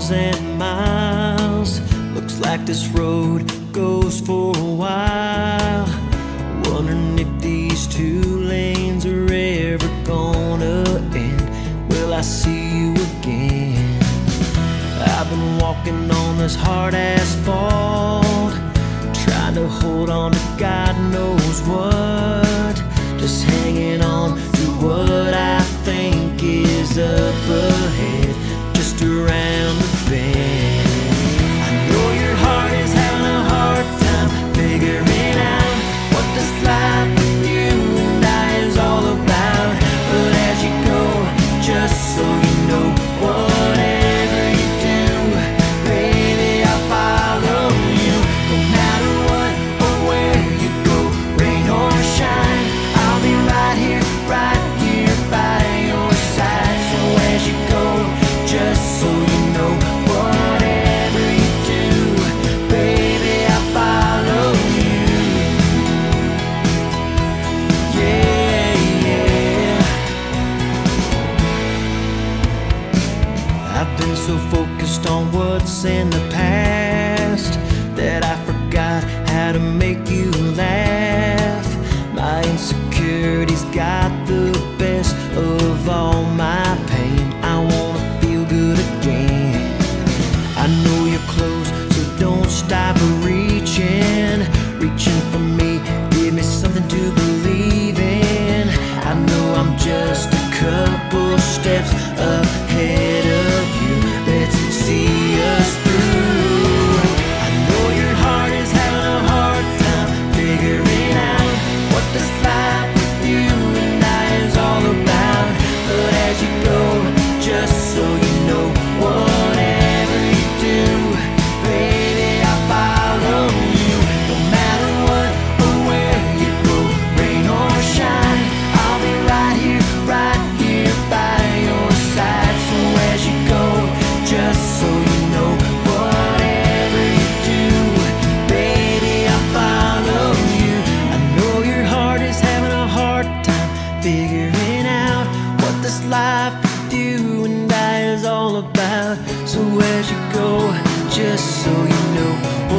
miles and miles. Looks like this road goes for a while. Wondering if these two lanes are ever gonna end. Will I see you again? I've been walking on this hard asphalt, trying to hold on to God knows what, just hanging on to what I think is up ahead, just around the bend. I know your heart is having a hard time figuring out what this life with you and I is all about. But as you go, just so you know, whatever you do, baby, I'll follow you. No matter what or where you go, rain or shine, I'll be right here by your side. So as you go, just so you know, whatever you do, baby, I'll follow you. Yeah, yeah. I've been so focused on what's in the past that I forgot how to make you laugh. My insecurities got the best of all my pain. I wanna feel good again. I know you're close, so don't stop reaching for me. Give me something to believe in. I know I'm just a couple steps ahead of you. Let's see us through. I know your heart is having a hard time figuring out what this life with you and I is all about. But as you go, just so you know, whatever you do, baby, I'll follow you. No matter what or where you go, rain or shine, I'll be right here by your side. So as you go, just so you know, whatever you do, baby, I'll follow you. I know your heart is having a hard time figuring out what this life with you and I is all about. So as you go, just so you know,